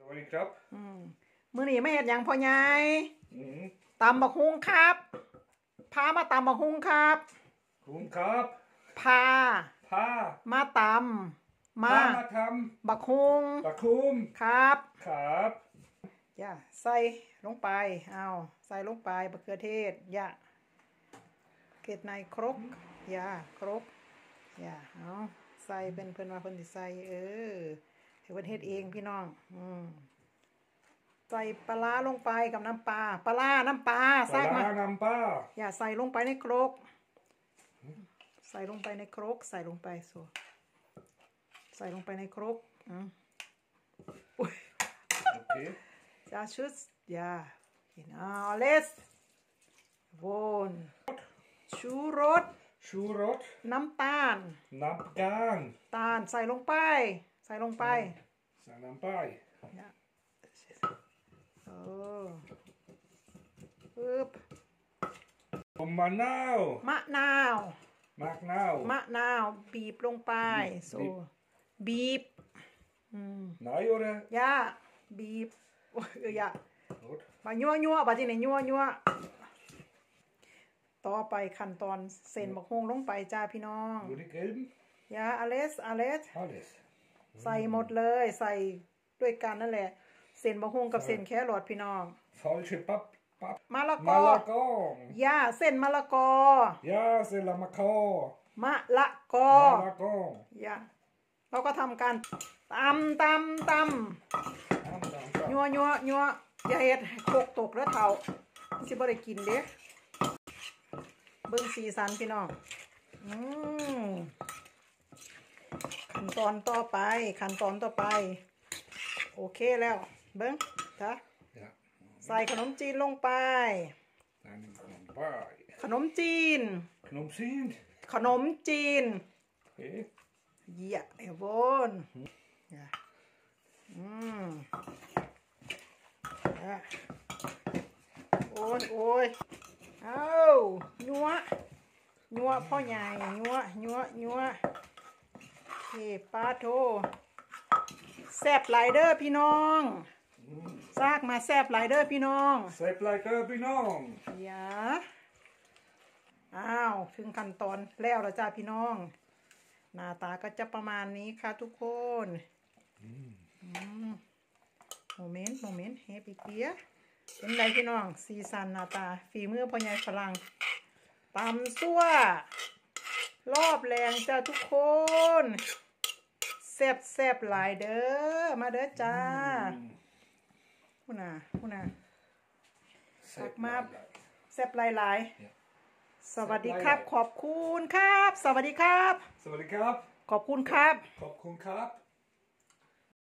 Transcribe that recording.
วัสดีครับมื้อนี้ไม่เห็นอย่างพ่อใหญ่ตำบักฮุ้งครับพามาตำบักฮุ้งครับคุณครับพามาตำมาทำบักฮุ้งครับอย่าใส่ลงไปเอาใส่ลงไปมะเขือเทศอย่าเกล็ดในครกอย่าครกอย่าเอาใส่เป็นเพิ่นว่าเพิ่นสิใส่ให้เพิ่นเฮ็ดเองพี่น้องใส่ปลาลงไปกับน้ำปลาน้ำปลาใส่น้ำปลาอย่าใส่ลงไปในครกใส่ลงไปในครกใส่ลงไปใส่ลงไปในครกโอเค ja tschüss ja genau alles วนชูรสน้ำตาลตาลใส่ลงไปใส่น้ำไปปึ๊บมะนาวบีบลงไปบีบ Nej, oder? Ja,บีบja มายั่วบัดนี้เนี่ยยั่วต่อไปขั้นตอนเส้นบักฮุ้งลงไปจ้าพี่น้องอย่าalles ใส่หมดเลยใส่ด้วยกันนั่นแหละเส้นบักฮุ้งกับเส้นแครอทพี่น้องมะละกอย่าเส้นมะละกออย่าเราก็ทำการตำยั่วอย่าเฮ็ดโคกตกแล้วเท่าสิบ่ได้กินเด้เบิ่งสีสันพี่น้องขั้นตอนต่อไปโอเคแล้วเบิ่งจ้ะใส่ขนมจีนลงไปขนมจีนเยี่ยบนโอ้ยเอายั่วพ่อใหญ่ยั่วเฮ้ปลาโถแซ่บหลายเด้อพี่น้องซากมาแซ่บหลายเด้อพี่น้องอย่าอ้าวถึงขั้นตอนแล้วจ้าพี่น้องหน้าตาก็จะประมาณนี้ค่ะทุกคนโมเมนต์เฮปปี้เปียเป็นไรพี่น้องสีสันหน้าตาฝีมือพ่อใหญ่ฝรั่งตำซั่วรอบแรงจ้าทุกคนแซ่บหลายเด้อมาเด้อจ้าพูน่ะสักมาแซ่บหลายสวัสดีครับขอบคุณครับสวัสดีครับขอบคุณครับ